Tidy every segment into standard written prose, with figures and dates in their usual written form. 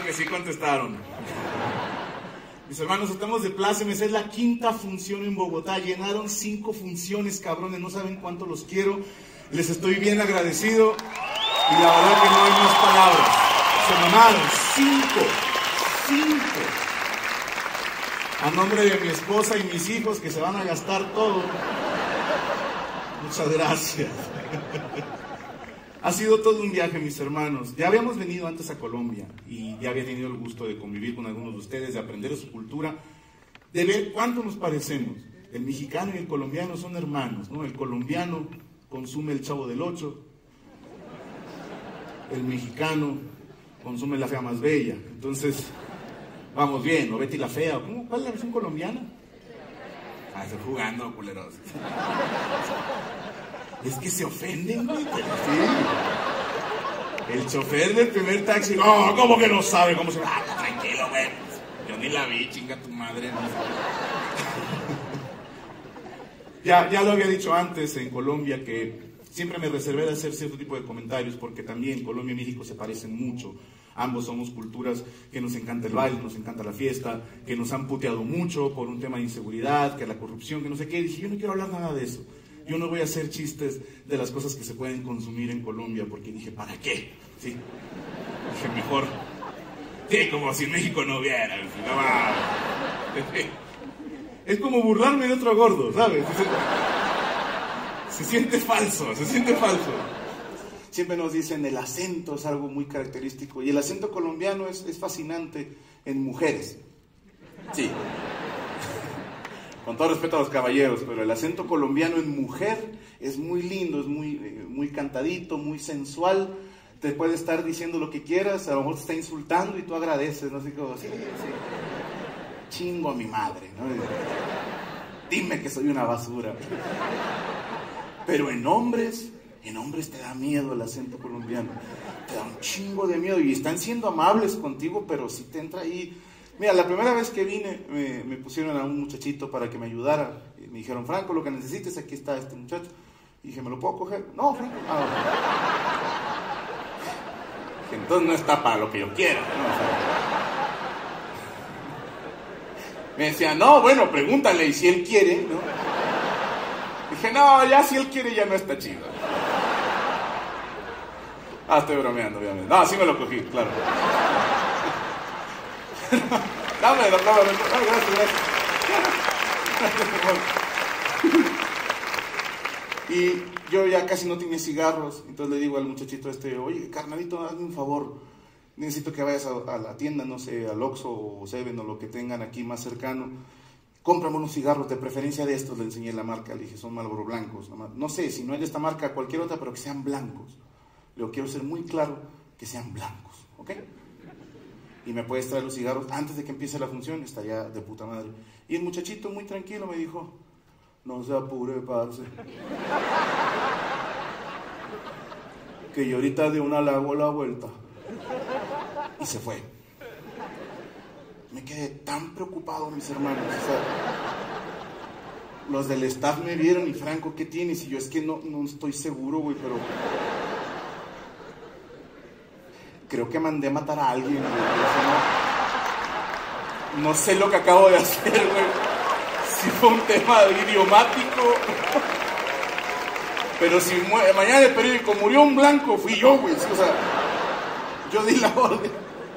que sí contestaron. Mis hermanos, estamos de plácemes, es la quinta función en Bogotá, llenaron 5 funciones, cabrones, no saben cuánto los quiero, les estoy bien agradecido y la verdad que no hay más palabras. Se mamaron, 5. A nombre de mi esposa y mis hijos que se van a gastar todo. Muchas gracias. Ha sido todo un viaje, mis hermanos. Ya habíamos venido antes a Colombia y ya había tenido el gusto de convivir con algunos de ustedes, de aprender de su cultura, de ver cuánto nos parecemos. El mexicano y el colombiano son hermanos, ¿no? El colombiano consume el Chavo del Ocho, el mexicano consume La Fea Más Bella. Entonces, vamos bien, ¿no? Betty la Fea. ¿Cuál es la versión colombiana? Ah, estoy jugando, culeros. Es que se ofenden, güey. ¿Sí? El chofer del primer taxi, no, ¿cómo que no sabe cómo se va? Ah, tranquilo, güey. Yo ni la vi, chinga tu madre. No. Ya lo había dicho antes en Colombia que siempre me reservé de hacer cierto tipo de comentarios porque también Colombia y México se parecen mucho. Ambos somos culturas que nos encanta el baile, nos encanta la fiesta, que nos han puteado mucho por un tema de inseguridad, que la corrupción, que no sé qué. Y dije, yo no quiero hablar nada de eso. Yo no voy a hacer chistes de las cosas que se pueden consumir en Colombia, porque dije, ¿para qué? Sí. Dije, mejor. Sí, como si México no hubiera. Es como burlarme de otro gordo, ¿sabes? Se siente falso. Siempre nos dicen, el acento es algo muy característico. Y el acento colombiano es fascinante en mujeres. Sí. Con todo respeto a los caballeros, pero el acento colombiano en mujer es muy lindo, es muy cantadito, muy sensual. Te puede estar diciendo lo que quieras, a lo mejor te está insultando y tú agradeces, ¿no? Así como, sí. Chingo a mi madre, ¿no? Dime que soy una basura. Pero en hombres te da miedo el acento colombiano. Te da un chingo de miedo y están siendo amables contigo, pero si te entra ahí... Mira, la primera vez que vine me pusieron a un muchachito para que me ayudara. Y me dijeron, Franco, lo que necesites, aquí está este muchacho. Y dije, ¿me lo puedo coger? No, Franco. Dije, entonces no está para lo que yo quiera, ¿no? O sea, me decía, no, bueno, pregúntale, y si él quiere, ¿no? Dije, no, ya si él quiere ya no está chido. Estoy bromeando, obviamente. No, sí me lo cogí, claro. Dámelo, gracias. Y yo ya casi no tenía cigarros, entonces le digo al muchachito oye, carnalito, hazme un favor, necesito que vayas a la tienda, no sé, al Oxxo o Seven o lo que tengan aquí más cercano, cómprame unos cigarros, de preferencia de estos, le enseñé la marca, le dije, son Marlboro blancos, no sé, si no es de esta marca, cualquier otra, pero que sean blancos. Le quiero ser muy claro, que sean blancos, ¿ok? Y me puedes traer los cigarros antes de que empiece la función, estaría de puta madre. Y el muchachito muy tranquilo me dijo, no se apure, parce, que yo ahorita de una le hago la vuelta. Y se fue. Me quedé tan preocupado, mis hermanos. O sea, los del staff me vieron y Franco, ¿qué tienes? Y yo, es que no estoy seguro, güey, pero... creo que mandé a matar a alguien, güey. No sé lo que acabo de hacer, güey. Si fue un tema idiomático. Pero si mañana el periódico murió un blanco, fui yo, güey. O sea, yo di la orden.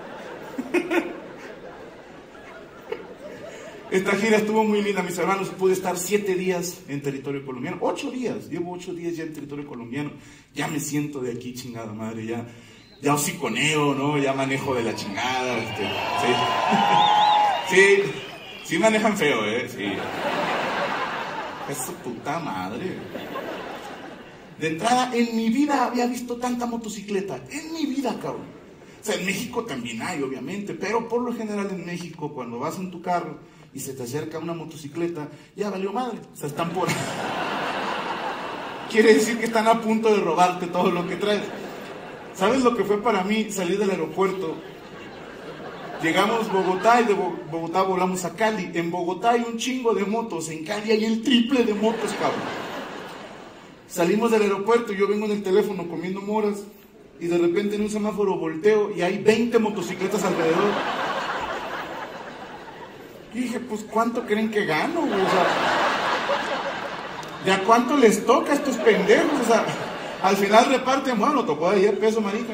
Esta gira estuvo muy linda, mis hermanos. Pude estar 7 días en territorio colombiano. 8 días. Llevo 8 días ya en territorio colombiano. Ya me siento de aquí, chingada madre. Ya hociconeo, ¿no? Ya manejo de la chingada. Sí manejan feo, sí. Es su puta madre. De entrada, en mi vida había visto tanta motocicleta. En mi vida, cabrón. O sea, en México también hay, obviamente, pero por lo general en México, cuando vas en tu carro y se te acerca una motocicleta, ya valió madre. O sea, están por... Quiere decir que están a punto de robarte todo lo que traes. ¿Sabes lo que fue para mí salir del aeropuerto? Llegamos a Bogotá y de Bogotá volamos a Cali. En Bogotá hay un chingo de motos, en Cali hay el triple de motos, cabrón. Salimos del aeropuerto y yo vengo en el teléfono comiendo moras y de repente en un semáforo volteo y hay 20 motocicletas alrededor. Y dije, pues, ¿cuánto creen que gano, güey? O sea, ¿de a cuánto les toca a estos pendejos? O sea, al final reparten, bueno, tocó de 10 pesos, marica.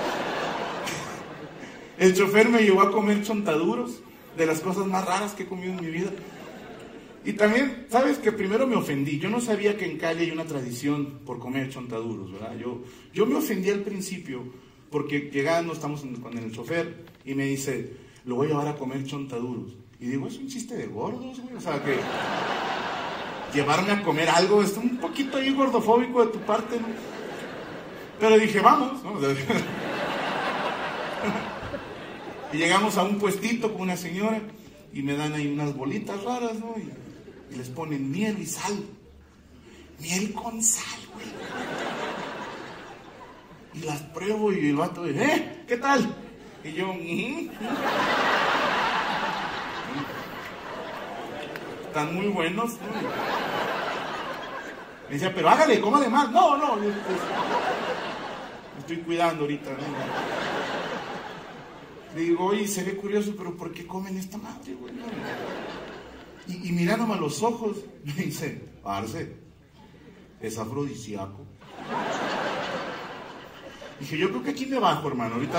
El chofer me llevó a comer chontaduros, de las cosas más raras que he comido en mi vida. Y también, ¿sabes? Que primero me ofendí. Yo no sabía que en Cali hay una tradición por comer chontaduros, ¿verdad? Yo me ofendí al principio, porque llegando, estamos con el chofer, y me dice, lo voy a llevar a comer chontaduros. Y digo, es un chiste de gordos, güey. O sea, que llevarme a comer algo es un poquito ahí gordofóbico de tu parte, ¿no? Pero dije, vamos, ¿no? Y llegamos a un puestito con una señora y me dan ahí unas bolitas raras, ¿no? Y les ponen miel y sal. Miel con sal, güey. Y las pruebo y el vato dice, ¿qué tal? Y yo, están muy buenos, ¿no? Me decía, pero hágale, cómale más. No, me estoy cuidando ahorita, ¿no? Le digo, oye, se ve curioso, pero ¿por qué comen esta madre, güey? Y mirándome a los ojos, me dice, parce, es afrodisíaco. Dije, yo creo que aquí me bajo, hermano, ahorita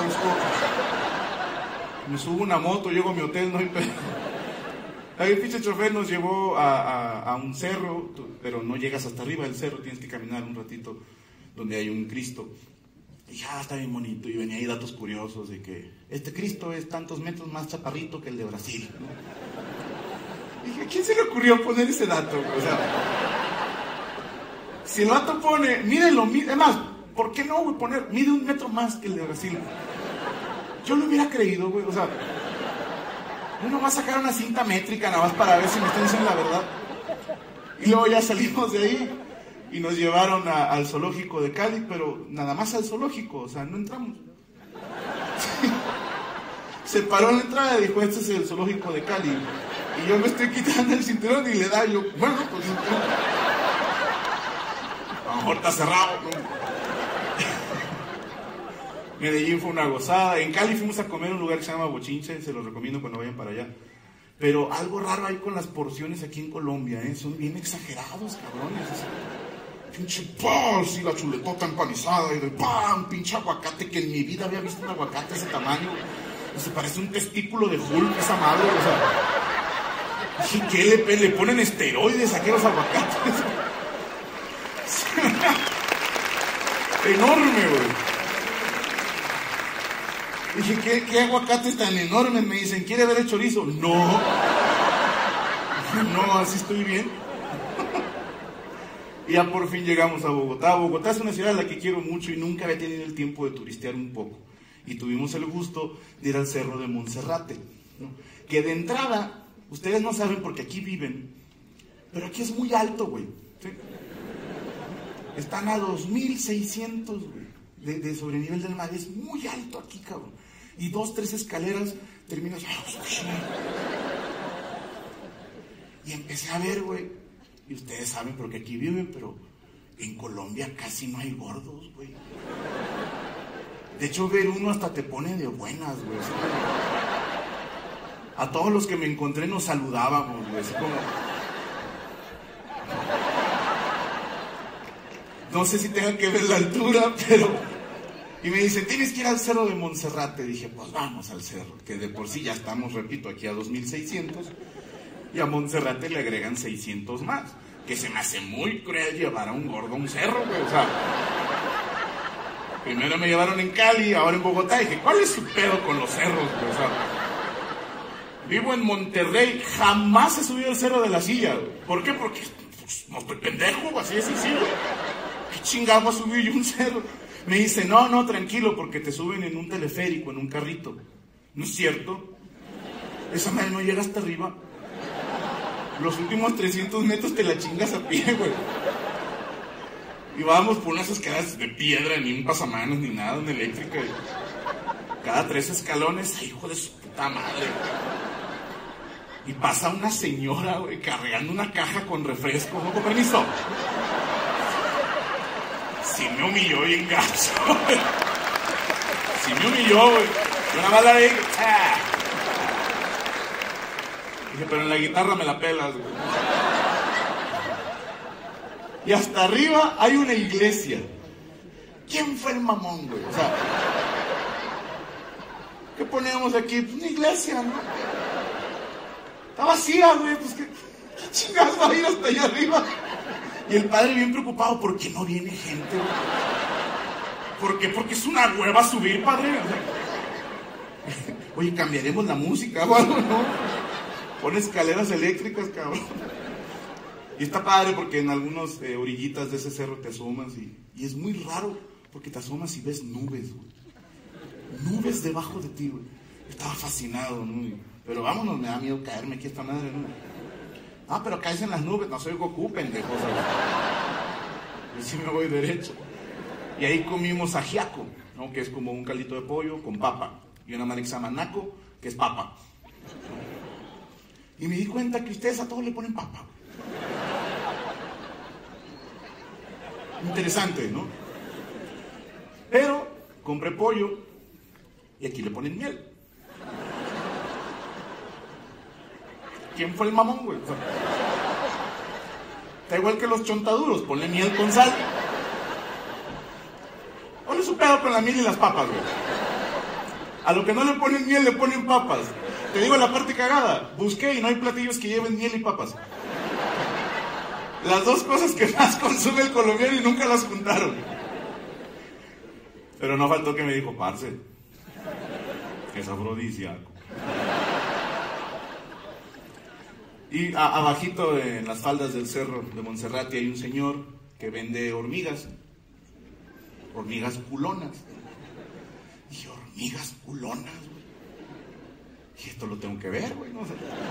me subo una moto, llego a mi hotel, no hay pedo. Ahí el pinche chofer nos llevó a un cerro, pero no llegas hasta arriba del cerro, tienes que caminar un ratito donde hay un Cristo. Y dije, está bien bonito, y venía ahí datos curiosos de que este Cristo es tantos metros más chaparrito que el de Brasil, ¿no? Dije, ¿a quién se le ocurrió poner ese dato? O sea, si el dato pone, mírenlo, además, ¿por qué no, güey, poner, mide 1 metro más que el de Brasil? Yo lo hubiera creído, güey, o sea, uno va a sacar una cinta métrica nada más para ver si me están diciendo la verdad. Y luego ya salimos de ahí y nos llevaron al zoológico de Cali, pero nada más al zoológico, o sea, no entramos. Se paró en la entrada y dijo, este es el zoológico de Cali. Y yo me estoy quitando el cinturón y le da, yo, bueno, pues a lo mejor está cerrado, ¿no? Medellín fue una gozada. En Cali fuimos a comer en un lugar que se llama Bochinche, se los recomiendo cuando vayan para allá. Pero algo raro hay con las porciones aquí en Colombia, ¿eh? Son bien exagerados, cabrones. Pinche paz y la chuletota empanizada y de ¡pam! Pinche aguacate, que en mi vida había visto un aguacate de ese tamaño. O sea, parece un testículo de Hulk esa madre, o sea. ¿Qué le ponen esteroides aquí a los aguacates? Enorme, güey. Dije, ¿qué aguacates tan enormes? Me dicen, ¿quiere ver el chorizo? No, así estoy bien. Y ya por fin llegamos a Bogotá. Bogotá es una ciudad a la que quiero mucho y nunca había tenido el tiempo de turistear un poco. Y tuvimos el gusto de ir al Cerro de Monserrate, ¿no? Que de entrada, ustedes no saben porque aquí viven, pero aquí es muy alto, güey, ¿sí? Están a 2,600, güey, de sobrenivel del mar. Es muy alto aquí, cabrón. Y 2, 3 escaleras, terminas... Y empecé a ver, güey, y ustedes saben porque aquí viven, pero en Colombia casi no hay gordos, güey. De hecho, ver uno hasta te pone de buenas, güey. A todos los que me encontré nos saludábamos, güey. Así como... No sé si tenga que ver la altura, pero... Y me dicen, tienes que ir al Cerro de Monserrate. Dije, pues vamos al cerro, que de por sí ya estamos, repito, aquí a 2,600. Y a Monserrate le agregan 600 más. Que se me hace muy cruel llevar a un gordo a un cerro, güey. O sea, primero me llevaron en Cali, ahora en Bogotá. Y dije, ¿cuál es su pedo con los cerros, güey? O sea, vivo en Monterrey, jamás he subido al Cerro de la Silla, güey. ¿Por qué? Porque pues, no estoy pendejo, así de sencillo. ¿Qué chingado subí yo un cerro? Me dice, no, tranquilo, porque te suben en un teleférico, en un carrito. ¿No es cierto? Esa madre no llega hasta arriba. Los últimos 300 metros te la chingas a pie, güey. Y vamos por unas escaleras de piedra, ni un pasamanos, ni nada, una eléctrica. Cada 3 escalones, ¡ay, hijo de su puta madre! Y pasa una señora, güey, cargando una caja con refresco. ¿No, con permiso? Sí me humilló bien gacho, güey. Sí me humilló, güey. Yo nada más la vi. Dije, pero en la guitarra me la pelas, güey. Y hasta arriba hay una iglesia. ¿Quién fue el mamón, güey? O sea, ¿qué ponemos aquí? Pues una iglesia, ¿no? Está vacía, güey. Pues ¿qué chingados va a ir hasta allá arriba? Y el padre bien preocupado, ¿por qué no viene gente, güey? ¿Por qué? Porque es una hueva subir, padre. O sea, oye, cambiaremos la música o algo, ¿no? Pon escaleras eléctricas, cabrón. Y está padre porque en algunas orillitas de ese cerro te asomas y es muy raro porque te asomas y ves nubes, güey. Nubes debajo de ti, güey. Estaba fascinado, ¿no? Pero vámonos, me da miedo caerme aquí esta madre, ¿no? Ah, pero caes en las nubes, no soy Goku, pendejo, ¿sabes? Yo sí me voy derecho. Y ahí comimos ajiaco, ¿no? Que es como un caldito de pollo con papa. Y una madre que se llama naco, que es papa. Y me di cuenta que ustedes a todos le ponen papa. Interesante, ¿no? Pero compré pollo y aquí le ponen miel. ¿Quién fue el mamón, güey? O sea, está igual que los chontaduros, ponle miel con sal. ¿Cuál es su pedo con la miel y las papas, güey? A lo que no le ponen miel le ponen papas. Te digo la parte cagada, busqué y no hay platillos que lleven miel y papas. Las dos cosas que más consume el colombiano y nunca las juntaron. Pero no faltó que me dijo, parce, es afrodisíaco. Y abajito en las faldas del cerro de Monserrate hay un señor que vende hormigas culonas. Dije, hormigas culonas, güey. Y esto lo tengo que ver, güey, no sé.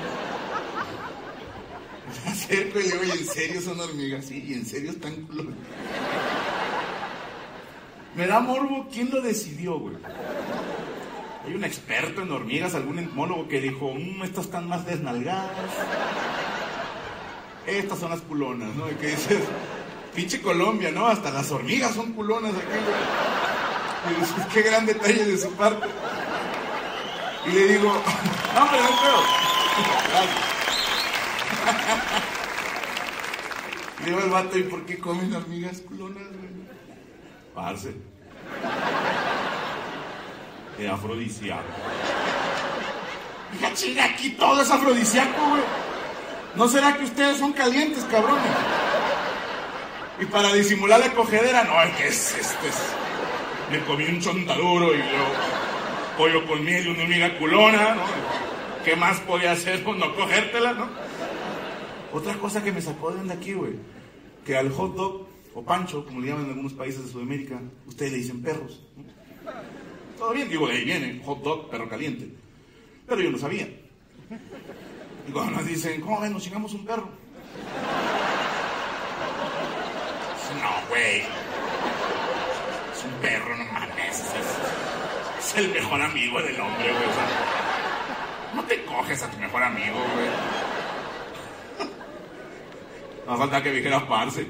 Me acerco y le digo, ¿y en serio son hormigas? Sí, y en serio están culonas. Me da morbo, ¿quién lo decidió, güey? Hay un experto en hormigas, algún entomólogo que dijo, estas están más desnalgadas. Estas son las culonas, ¿no? Y que dices, pinche Colombia, ¿no? Hasta las hormigas son culonas aquí, güey. Y dices, qué gran detalle de su parte. Y le digo, no, hombre, no creo. Le digo al vato, ¿y por qué comen hormigas culonas, güey? Parce. Es afrodisíaco. Mira, chinga, aquí todo es afrodisíaco, güey. ¿No será que ustedes son calientes, cabrones? Y para disimular la cogedera, no, es que me comí un chontaduro y luego pollo con miel y una hormiga culona, ¿no? ¿Qué más podía hacer? Pues no cogértela, ¿no? Otra cosa que me sacó de onda aquí, güey, que al hot dog o pancho, como le llaman en algunos países de Sudamérica, ustedes le dicen perros, ¿no? Todo bien, digo, de ahí viene, hot dog, perro caliente. Pero yo no sabía. Y cuando nos dicen, ¿cómo ven? Nos chingamos un perro. No, güey. Es un perro, no mames. Es el mejor amigo del hombre, güey. O sea, no te coges a tu mejor amigo, güey. No falta que dijeras parce.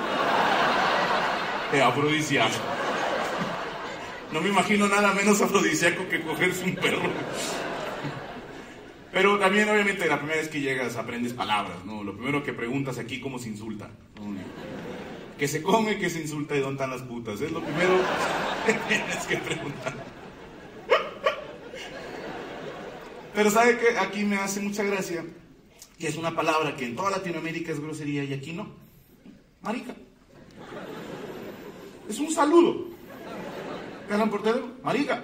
Es afrodisíaco. No me imagino nada menos afrodisíaco que cogerse un perro. Pero también, obviamente, la primera vez que llegas aprendes palabras, ¿no? Lo primero que preguntas aquí, ¿cómo se insulta? ¿Qué se come, qué se insulta y dónde están las putas? Es lo primero que tienes que preguntar. Pero ¿sabe qué? Aquí me hace mucha gracia que es una palabra que en toda Latinoamérica es grosería y aquí no. Marica. Es un saludo. ¿Qué hablan por teléfono? Marica.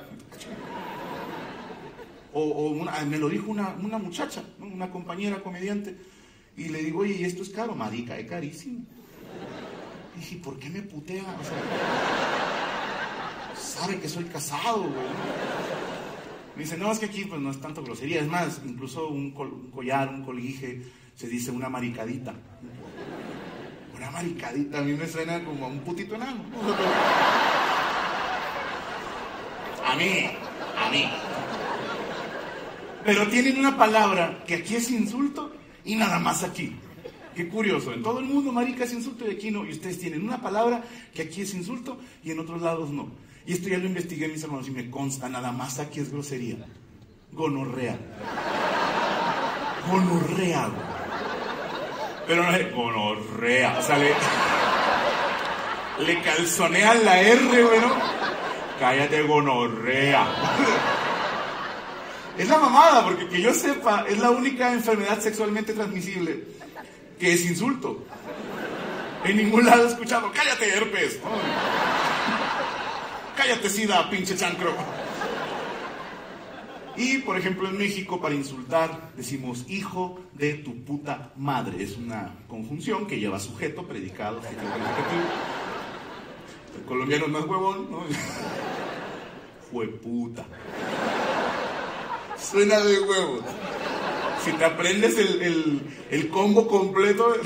Me lo dijo una muchacha, ¿no? Una compañera comediante, y le digo, oye, ¿y esto es caro? Marica, es carísimo. Y dije, ¿por qué me putea? O sea, sabe que soy casado, güey. Me dice, no, es que aquí pues no es tanto grosería, es más, incluso un collar, un colguije, se dice una maricadita. Una maricadita, a mí me suena como a un putito enano. A mí. Pero tienen una palabra que aquí es insulto y nada más aquí. Qué curioso, en todo el mundo marica es insulto y aquí no. Y ustedes tienen una palabra que aquí es insulto y en otros lados no. Y esto ya lo investigué, mis hermanos, y me consta, nada más aquí es grosería. Gonorrea. Gonorrea, güey. Pero no es gonorrea, o sea, le calzonean la R, güey, ¿no? Cállate, gonorrea. Es la mamada, porque que yo sepa, es la única enfermedad sexualmente transmisible que es insulto. En ningún lado he escuchado, cállate, herpes. Oh. Cállate, sida, pinche chancro. Y, por ejemplo, en México, para insultar, decimos hijo de tu puta madre. Es una conjunción que lleva sujeto, predicado, adjetivo, calificativo. El colombiano es más huevón, ¿no? Jueputa. Suena de huevos. Si te aprendes el combo completo...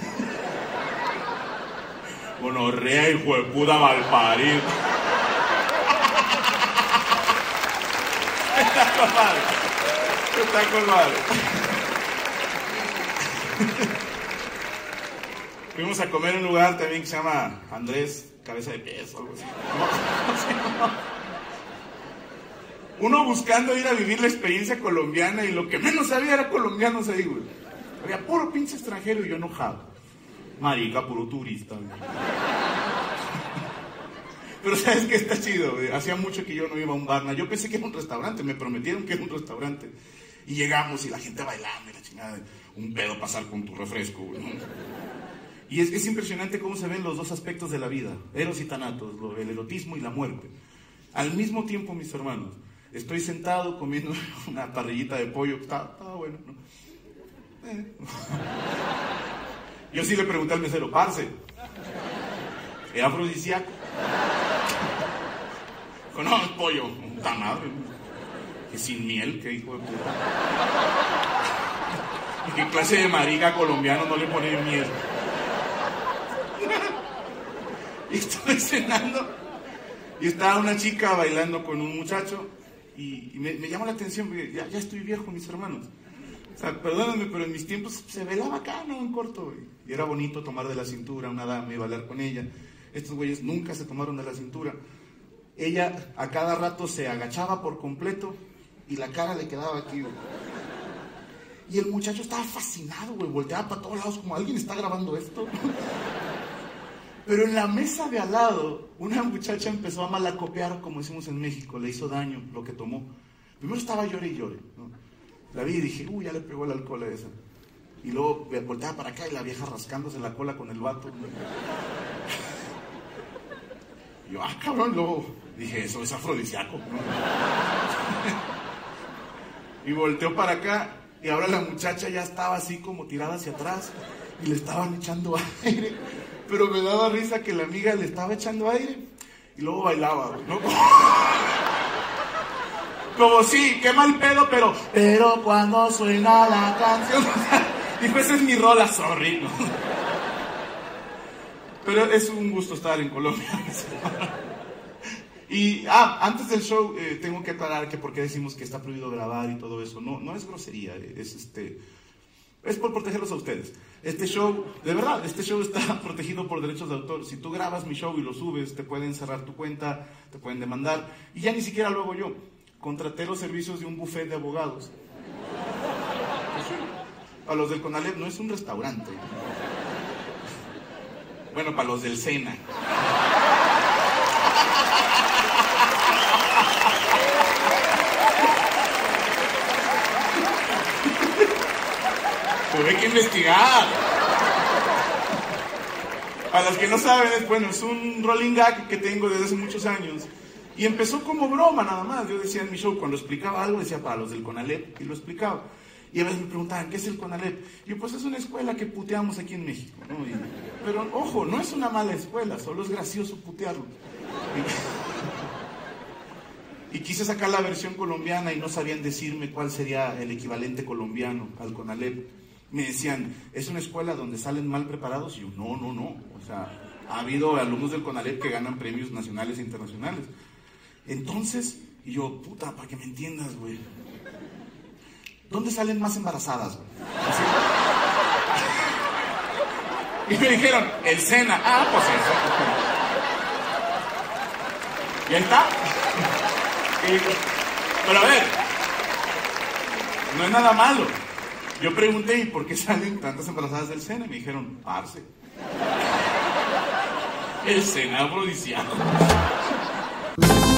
Gonorrea, hijo de puta malparido. Está con madre. Está con madre. Fuimos a comer en un lugar también que se llama Andrés Cabeza de Pez o algo así. Uno buscando ir a vivir la experiencia colombiana y lo que menos había era colombianos ahí, güey. Había puro pinche extranjero y yo enojado. Marica, puro turista, güey. Pero ¿sabes qué? Está chido, güey. Hacía mucho que yo no iba a un bar. Yo pensé que era un restaurante, me prometieron que era un restaurante. Y llegamos y la gente bailando y la chingada. Un pedo pasar con tu refresco, güey. Y es impresionante cómo se ven los dos aspectos de la vida. Eros y Thanatos, el erotismo y la muerte. Al mismo tiempo, mis hermanos, estoy sentado comiendo una parrillita de pollo. Estaba bueno, ¿no? Yo sí le pregunté al mesero, parce, ¿era afrodisíaco? Dijo, no, es pollo. Puta madre. Que sin miel, qué hijo de puta. ¿Y qué clase de marica colombiano no le pone miel? Y estoy cenando y estaba una chica bailando con un muchacho y me llamó la atención porque ya estoy viejo, mis hermanos. O sea, perdónenme, pero en mis tiempos se velaba acá, ¿no? En corto. Y era bonito tomar de la cintura a una dama y bailar con ella. Estos güeyes nunca se tomaron de la cintura. Ella a cada rato se agachaba por completo y la cara le quedaba aquí, güey. Y el muchacho estaba fascinado, güey. Volteaba para todos lados como, ¿alguien está grabando esto? Pero en la mesa de al lado, una muchacha empezó a malacopear, como decimos en México. Le hizo daño lo que tomó. Primero estaba llore y llore, ¿no? La vi y dije, ya le pegó el alcohol a esa. Y luego volteaba para acá y la vieja rascándose la cola con el vato. Y yo, cabrón, luego dije, eso es afrodisíaco, ¿no? Y volteó para acá y ahora la muchacha ya estaba así como tirada hacia atrás y le estaban echando aire. Pero me daba risa que la amiga le estaba echando aire y luego bailaba, ¿no? Como sí, qué mal pedo, pero cuando suena la canción, y pues esa es mi rola, sorry, ¿no? Pero es un gusto estar en Colombia. Y, antes del show, tengo que aclarar que por qué decimos que está prohibido grabar y todo eso. No es grosería, es por protegerlos a ustedes. Este show, de verdad, este show está protegido por derechos de autor. Si tú grabas mi show y lo subes, te pueden cerrar tu cuenta, te pueden demandar, y ya ni siquiera lo hago yo. Contraté los servicios de un buffet de abogados. Para los del CONALEP no es un restaurante. Bueno, para los del SENA. Tuve que investigar. Para los que no saben, es un rolling gag que tengo desde hace muchos años. Y empezó como broma nada más. Yo decía en mi show, cuando explicaba algo, decía para los del CONALEP, y lo explicaba. Y a veces me preguntaban, ¿qué es el CONALEP? Y yo, pues es una escuela que puteamos aquí en México, ¿no? Pero, ojo, no es una mala escuela, solo es gracioso putearlo. Y quise sacar la versión colombiana y no sabían decirme cuál sería el equivalente colombiano al CONALEP. Me decían, ¿es una escuela donde salen mal preparados? Y yo, no. O sea, ha habido alumnos del CONALEP que ganan premios nacionales e internacionales. Entonces, y yo, puta, para que me entiendas, güey. ¿Dónde salen más embarazadas, güey? Y me dijeron, el SENA. Pues eso. Y ahí está. Pero a ver, no es nada malo. Yo pregunté, ¿y por qué salen tantas embarazadas del SENA? Y me dijeron, parce. El SENA afrodisíaco.